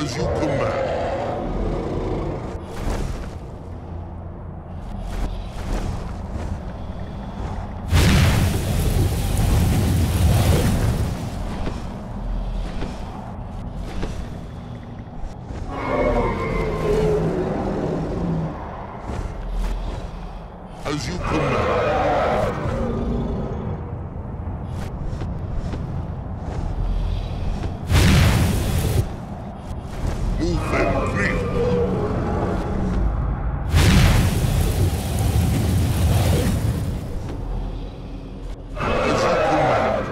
As you command. As you command. Move and breathe. As you command.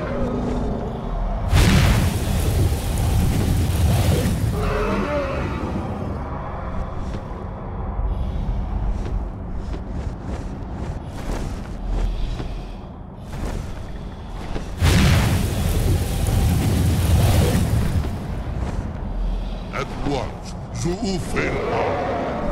At once, Zuufel.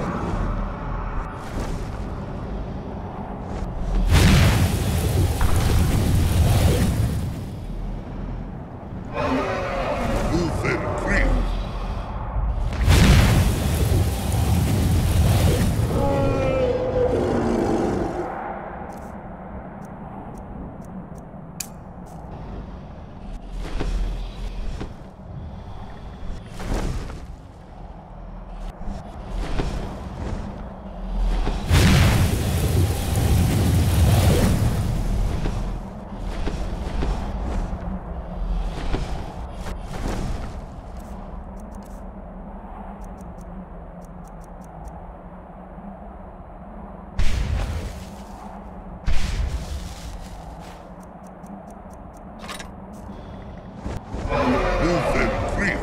Move and breathe. Move and breathe.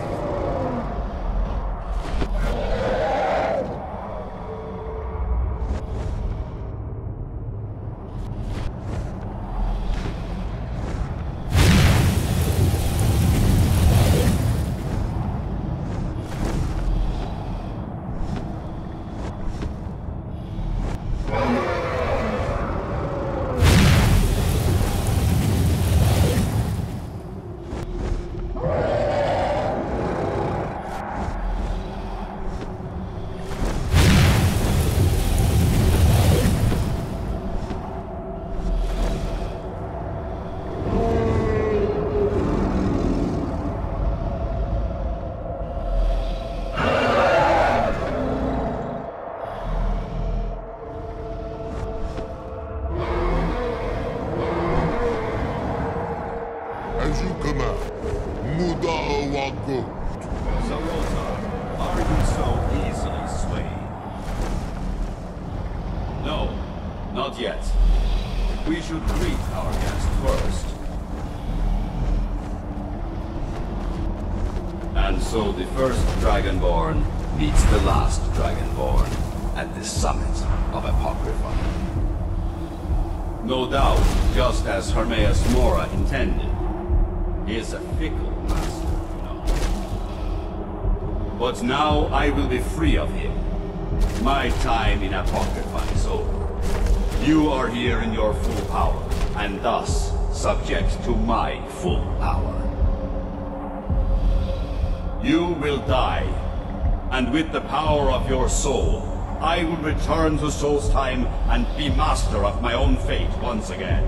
As you command. Mudaawako. Zarota, are you so easily swayed? No, not yet. We should greet our guest first. And so the first Dragonborn meets the last Dragonborn at the summit of Apocrypha. No doubt, just as Hermaeus Mora intended. He is a fickle master, you know. But now I will be free of him. My time in Apocrypha is over. You are here in your full power, and thus subject to my full power. You will die, and with the power of your soul, I will return to Solstheim and be master of my own fate once again.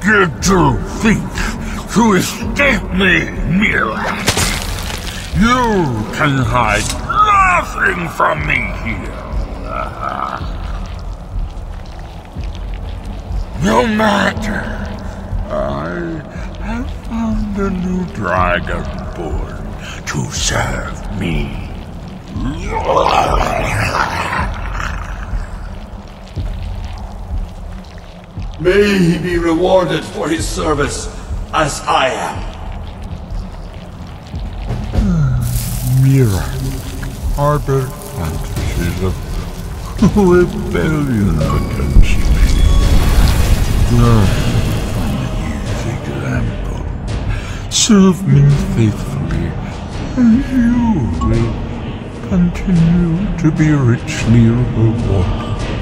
did you think to escape me, Miraak? You can hide nothing from me here. No matter. I have found a new dragonborn to serve me. May he be rewarded for his service, as I am. Miraak harbor fantasies of rebellion against me. Learn from the example. Serve me faithfully, and you will continue to be richly rewarded.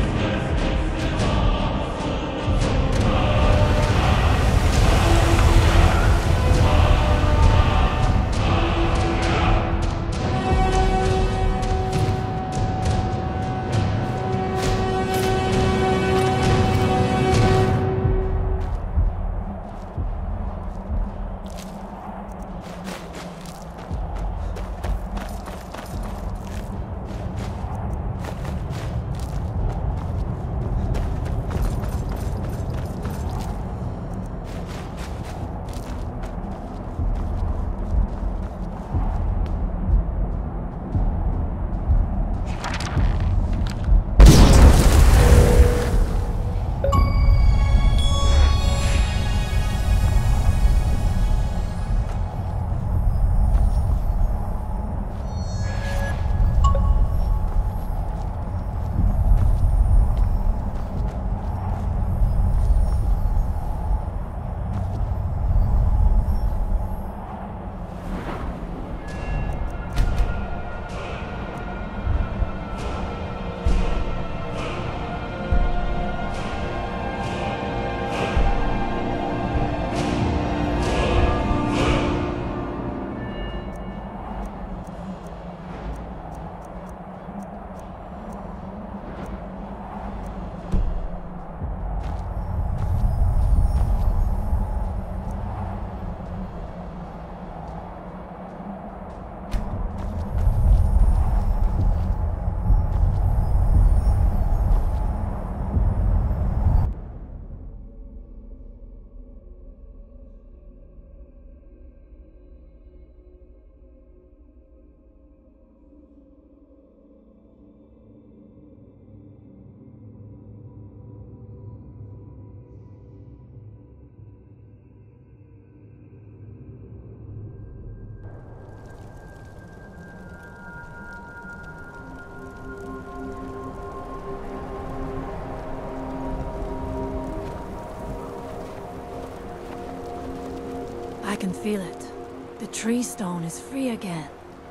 I can feel it. The tree stone is free again.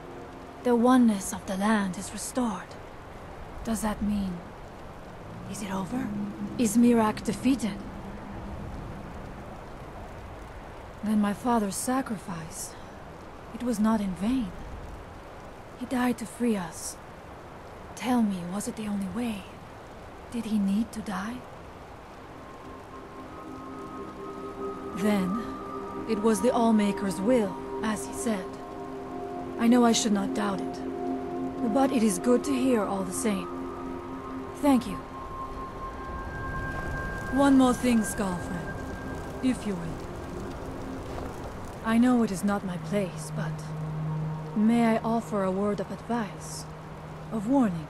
The oneness of the land is restored. Does that mean... is it over? Is Miraak defeated? Then my father's sacrifice... it was not in vain. He died to free us. Tell me, was it the only way? Did he need to die? Then... it was the Allmaker's will, as he said. I know I should not doubt it. But it is good to hear all the same. Thank you. One more thing, Skullfriend, if you will. I know it is not my place, but... may I offer a word of advice? Of warning?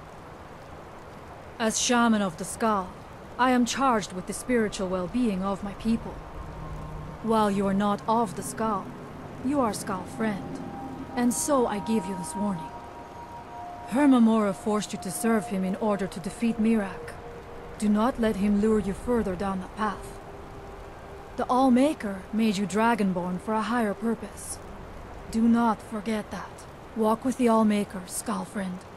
As Shaman of the Skull, I am charged with the spiritual well-being of my people. While you are not of the Skull, you are Skullfriend, and so I give you this warning. Hermamora forced you to serve him in order to defeat Miraak. Do not let him lure you further down that path. The Allmaker made you Dragonborn for a higher purpose. Do not forget that. Walk with the Allmaker, Skullfriend.